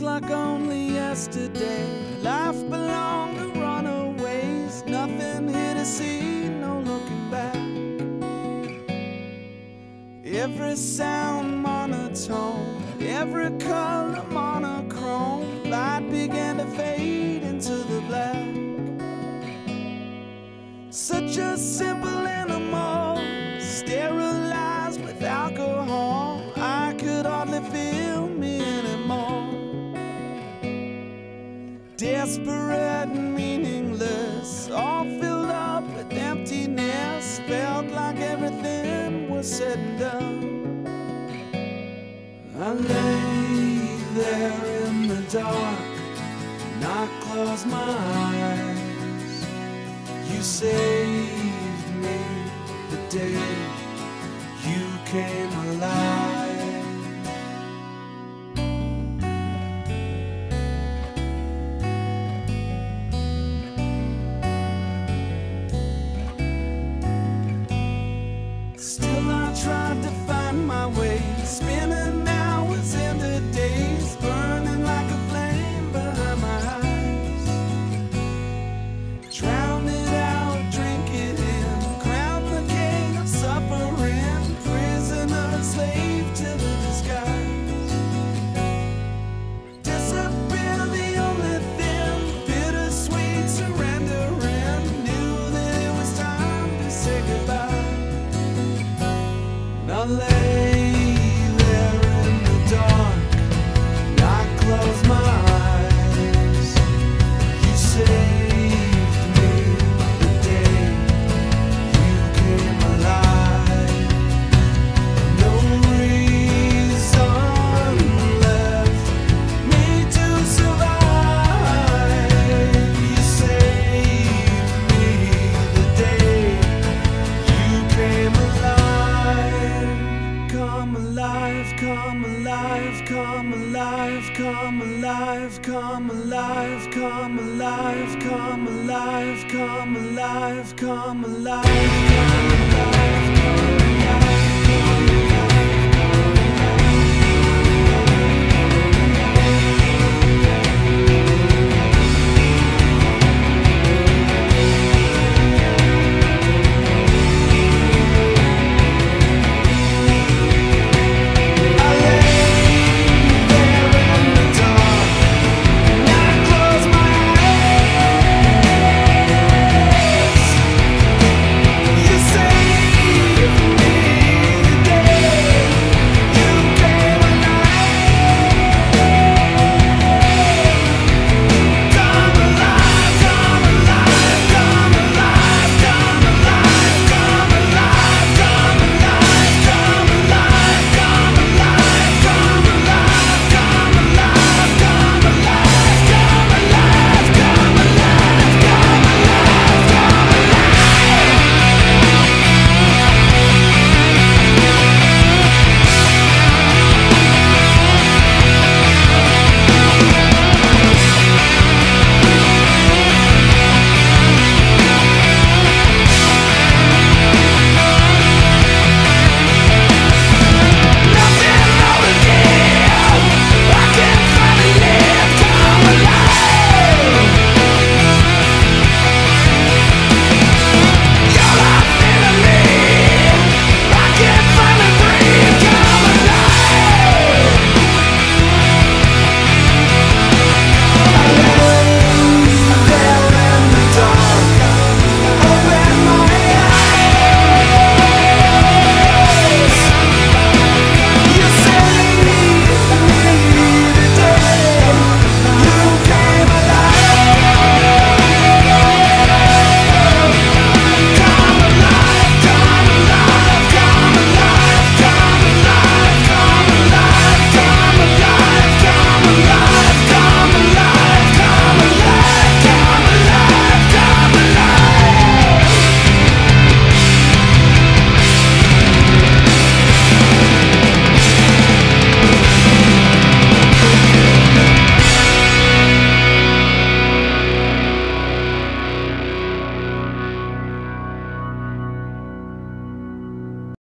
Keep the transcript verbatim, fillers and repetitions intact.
like only yesterday. Life belonged to runaways. Nothing here to see, no looking back. Every sound monotone, every color monochrome. Light began to fade into the black. Such a simple animal, sterilized with alcohol. I could hardly feel me anymore. Desperate and meaningless, all filled up with emptiness. Felt like everything was said and done. I lay there in the dark and I closed my eyes. You saved me the day you came alive. Still I tried to find my way, spinning hours into days, burning like a flame behind my eyes. Drown it out, drink it in, crown the king of suffering, prisoner, slave to the disguise. Disappear the only thing, bittersweet surrendering. Knew that it was time to say goodbye. I lay there in the dark and I closed my eyes. You saved me the day you came alive. No reason left me to survive. You saved me the day you came alive. Come alive, come alive, come alive, come alive, come alive, come alive, come alive, come alive, come alive, come alive.